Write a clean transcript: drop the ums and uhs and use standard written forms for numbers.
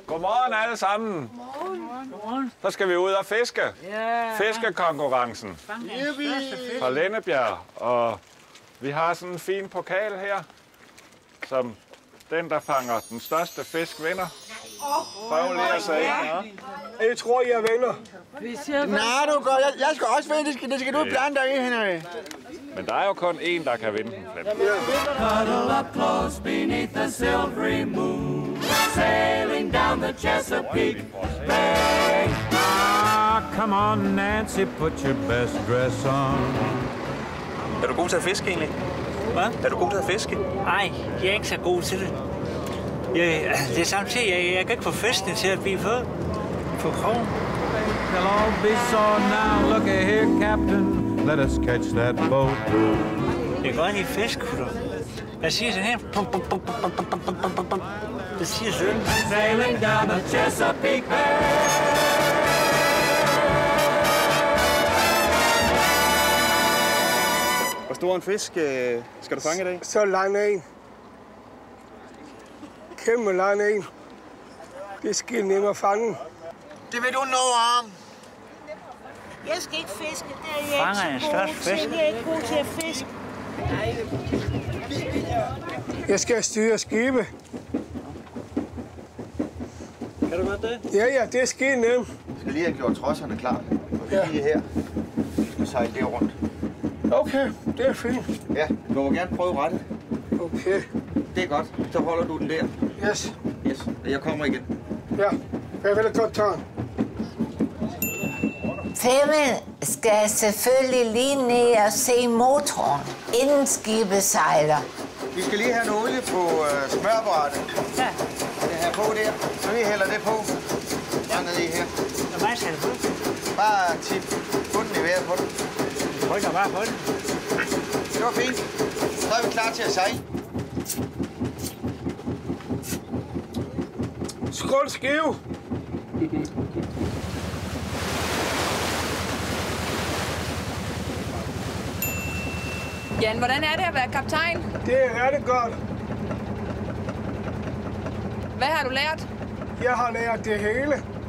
Godmorgen alle sammen. Godmorgen. Så skal vi ud og fiske. Ja. Fiskekonkurrencen fra Lindebjerg. Og vi har sådan en fin pokal her, som den, der fanger den største fisk, vinder. Prøv lige at sige. Jeg tror, jeg vinder. Nej, du går. Jeg skal også vinde. Det skal du blande dig i, Henrik. Men der er jo kun én, der kan vinde den, Flemming. Cuddle up close beneath the silvery moon, sailing down the Chesapeake Bay. Ah, come on, Nancy, put your best dress on. Er du god til at fiske egentlig? Hvad? Er du god til at fiske? Nej, jeg er ikke så god til det. Det er samtidig, jeg kan ikke få fiskene til at blive på krogen. They'll all be sore now. Look here, Captain. Let us catch that boat. Jeg går ind i fiskekutter. Jeg siger sådan her. Det siger sådan. Sailing down the Chesapeake Bay. Hvor stor en fisk skal du fange i dag? Så lang en. Kæmpe lang en. Det skal nemmere at fange. Det vil du nå om. Jeg skal ikke fiske, det er jeg Fanger en ikke så større god fisk. til. Jeg er ikke god til at fiske. Jeg skal styre skibe. Kan du godt det? Ja, det er skide nemt. Jeg skal lige have gjort trodserne klar. Og vi lige her. Vi skal sejle det rundt. Okay, det er fint. Ja, du må gerne prøve rettet. Okay, Det er godt. Så holder du den der. yes. Yes. Jeg kommer igen. Ja, jeg vil godt tage den. Flemming skal selvfølgelig lige ned og se motoren, inden skibet sejler. Vi skal lige have noget olie på smørbrættet. Ja, Det her på der. Så vi hælder det på. Der nede i her. hvor meget skal det på? Bare tip bunden i vejret på den. Jeg trykker bare på det. Det var fint. Så er vi klar til at sejle. Skål skive. Jan, hvordan er det at være kaptajn? Det er rigtig godt. Hvad har du lært? Jeg har lært det hele.